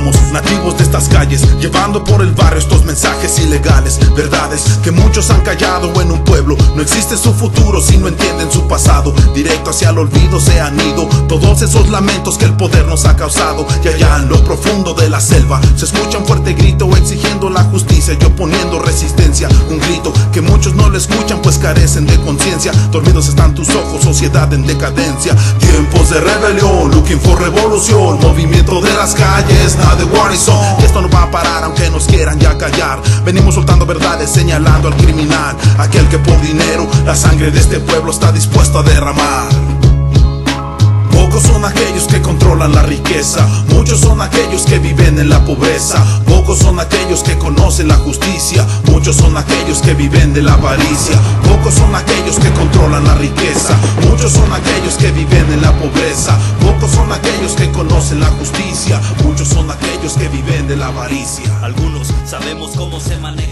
Somos nativos de estas calles, llevando por el barrio estos mensajes ilegales, verdades que muchos han callado. En un pueblo no existe su futuro si no entienden su pasado. Directo hacia el olvido se han ido todos esos lamentos que el poder nos ha causado. Y allá en lo profundo de la selva se escucha un fuerte grito exigiendo la justicia y oponiendo resistencia. Un grito que muchos no le escuchan pues carecen de conciencia. Dormidos están tus ojos, sociedad en decadencia. Tiempos de rebelión, looking for revolución. Movimiento de las calles, nada de war zone. Que esto no va a parar aunque nos quieran ya callar. Venimos soltando verdades, señalando al criminal, aquel que por dinero la sangre de este pueblo está dispuesto a derramar. Pocos son aquellos que controlan la riqueza, muchos son aquellos que viven en la pobreza. Pocos son aquellos que conocen la justicia, muchos son aquellos que viven de la avaricia. Pocos son aquellos que controlan la riqueza, muchos son aquellos que viven en la pobreza. Pocos son aquellos que conocen la justicia, muchos son aquellos que viven de la avaricia. Algunos sabemos cómo se maneja